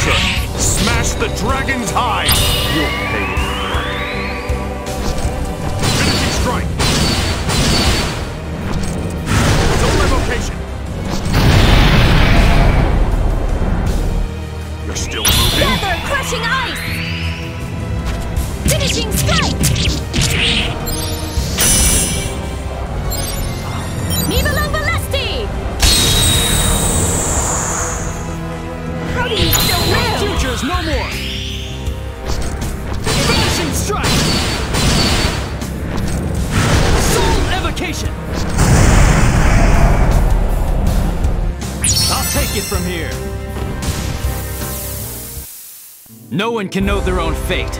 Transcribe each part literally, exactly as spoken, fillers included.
closer! Smash the dragon's hide! You'll pay it for that. Finishing strike! Don't revocation! You're still moving? Feather crushing ice! Finishing strike! Nivalang Balesti! How do you still live? Futures no more! Finishing strike! Soul evocation! I'll take it from here. No one can know their own fate.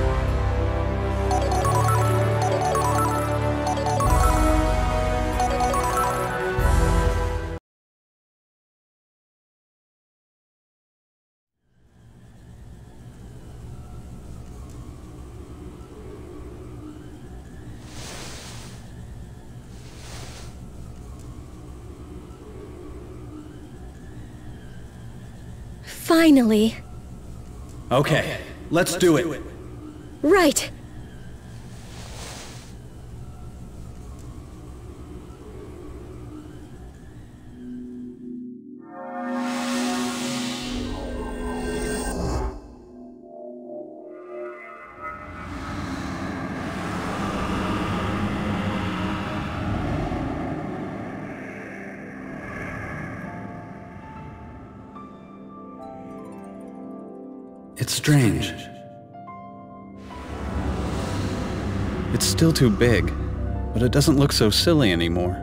Finally. Okay, let's do it. Right. It's strange. It's still too big, but it doesn't look so silly anymore.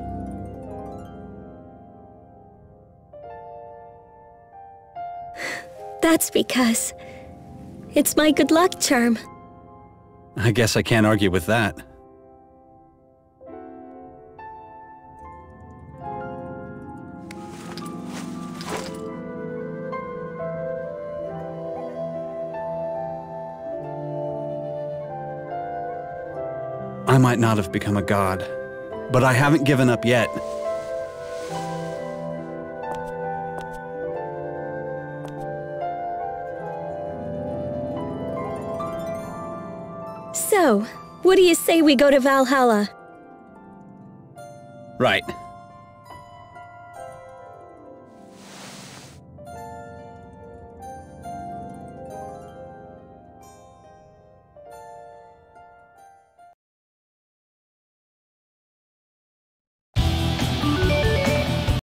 That's because it's my good luck charm. I guess I can't argue with that. I might not have become a god, but I haven't given up yet. So, what do you say we go to Valhalla? Right.